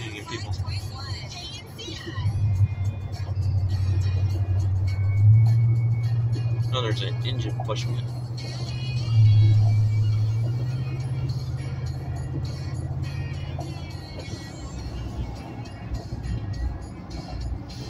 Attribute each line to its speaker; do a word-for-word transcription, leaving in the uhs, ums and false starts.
Speaker 1: shooting at people. Oh, there's an engine pushing it.